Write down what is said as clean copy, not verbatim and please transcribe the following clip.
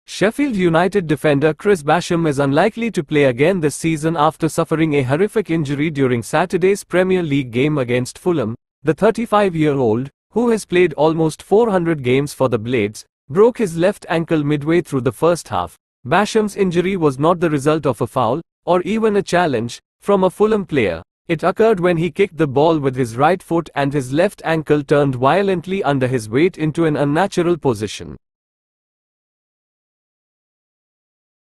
Sheffield United defender Basham is unlikely to play again this season after suffering a horrific injury during Saturday's Premier League game against Fulham. The 35-year-old, who has played almost 400 games for the Blades, broke his left ankle midway through the first half. Basham's injury was not the result of a foul, or even a challenge, from a Fulham player. It occurred when he kicked the ball with his right foot and his left ankle turned violently under his weight into an unnatural position.